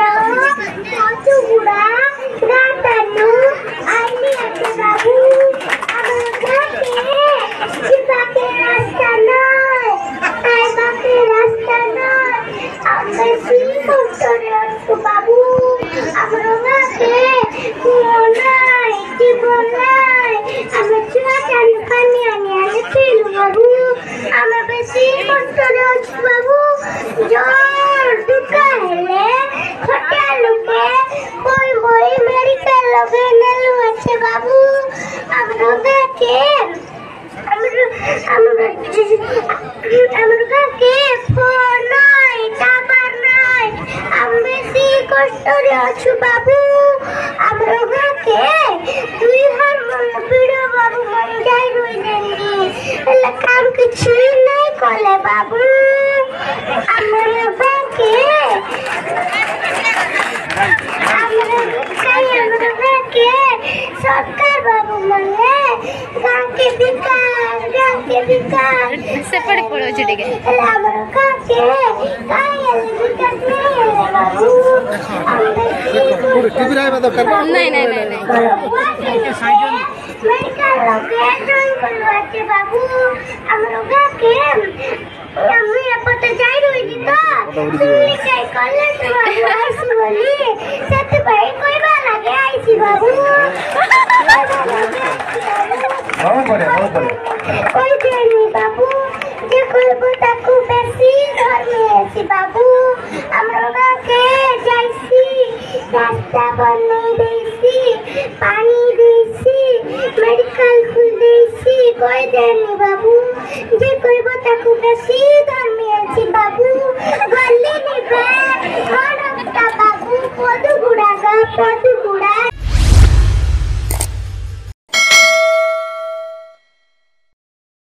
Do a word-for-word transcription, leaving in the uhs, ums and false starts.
बहुत बुरा रातनु आईने आते बाबू हमरा के छिपा के रास्ता नहीं आईबा के रास्ता नहीं हमें सी करे तो बाबू हमरा के कोनाई जीवनाई हमें चुआ जान पानी आने आने खेल बाबू हमें बेसी करे बाबू जो दुका है खट्टा लोगे कोई कोई मेडिकल लोगे नलू अच्छे बाबू हमरा के हमरा हमरा हमरा के फोन नहीं टावर नहीं हम बेसी कष्ट रे अछु बाबू हमरा के दुई हर मन पीड़ो बाबू मन जाई रोई देंगी एला काम कुछ नहीं कोले बाबू हमरा के सरकार बाबू मने गांव के विकास गांव के विकास से पड़े पड़ो छुटे के हमरा का के कायल विकास नहीं है बाबू टीवी राय में तो कर नहीं नहीं नहीं नहीं मेडिकल लोगे ड्राइंग करवाते बाबू हमरा का के আমি আপতে যাই রই দিতা তুই কাই কলে তো আইছি বলি সত ভাই কইবা লাগে আইছি বাবু हां करे हां करे কই দেনি বাবু যে কইব তাকু বেশি ঘর মে আইছি বাবু আমরা কাকে যাইছি রাস্তা বনাই দেইছি পানি দেইছি মেডিকেল খুল দেইছি কই দেনি বাবু যে কইব তাকু বেশি ঘর মে আইছি বাবু গলি নিবে ঘরটা বাবু পদু গুড়াগা পদু